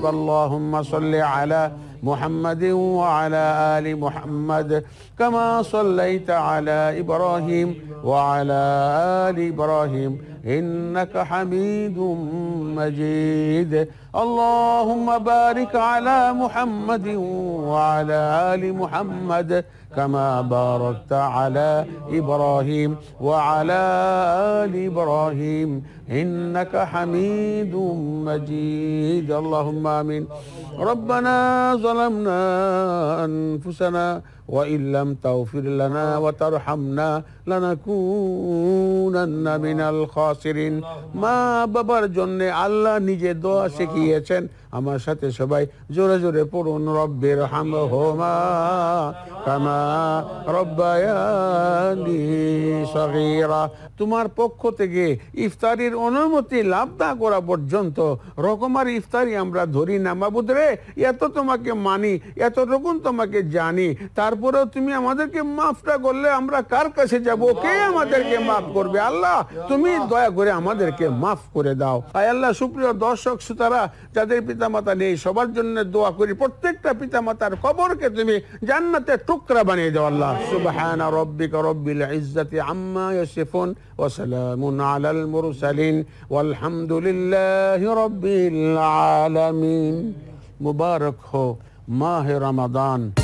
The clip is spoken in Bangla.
اللهم صل على محمد وعلى آل محمد كما صليت على إبراهيم وعلى آل إبراهيم إنك حميد مجيد اللهم بارك على محمد وعلى آل محمد كما باركت على إبراهيم وعلى آل إبراهيم إنك حميد مجيد اللهم آمين ربنا ظلمنا أنفسنا وإن لم تغفر لنا وترحمنا لنكونن من الخاسرين মা বাবার জন্য আল্লাহ নিজে দোয়া শিখিয়েছেন আমার সাথে সবাই জোরে জোরে পড়ুন রব্বির হামহুমা কামা রব্বায়ানি সগীরা তোমার পক্ষ থেকে ইফতারির অনুমতি লাভ না করা পর্যন্ত রকমার ইফতারি আমরা ধরি না মাবুদ রে এত তোমাকে মানি এতটুকু তোমাকে জানি তারপরেও তুমি আমাদেরকে মাফটা করলে আমরা কার কাছে যাব কে আমাদেরকে মাফ করবে আল্লাহ তুমি দয়া করে আমাদেরকে মাফ করে দাও আয় আল্লাহ সুপ্রিয় দর্শক শ্রোতারা যাদের পিতামাতা নেই সবার জন্য দোয়া করি প্রত্যেকটা পিতামাতার কবরকে তুমি জান্নাতের টুকরা বানিয়ে দাও আল্লাহ সুবহানা রাব্বিকা রাব্বিল ইজ্জাতি আম্মা ইয়াসিফুন ওয়া সালামুন আলাল মুরসালিন ওয়ালহামদুলিল্লাহি রাব্বিল আলামিন মুবারক হো মাহে রমাদান।